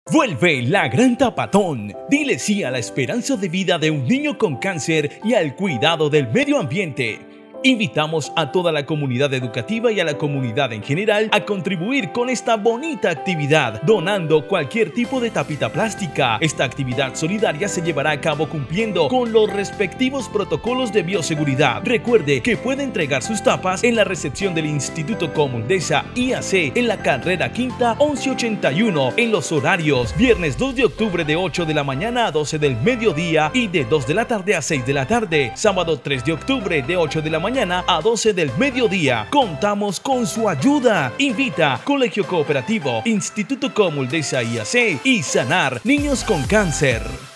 Vuelve la Gran Tapatón. Dile sí a la esperanza de vida de un niño con cáncer y al cuidado del medio ambiente. Invitamos a toda la comunidad educativa y a la comunidad en general a contribuir con esta bonita actividad, donando cualquier tipo de tapita plástica. Esta actividad solidaria se llevará a cabo cumpliendo con los respectivos protocolos de bioseguridad. Recuerde que puede entregar sus tapas en la recepción del Instituto Comundesa IAC en la carrera quinta 1181 en los horarios viernes 2 de octubre de 8 de la mañana a 12 del mediodía y de 2 de la tarde a 6 de la tarde. Sábado 3 de octubre de 8 de la mañana a 12 del mediodía. Contamos con su ayuda. Invita Colegio Cooperativo, Instituto Comundesa IAC y Sanar Niños con Cáncer.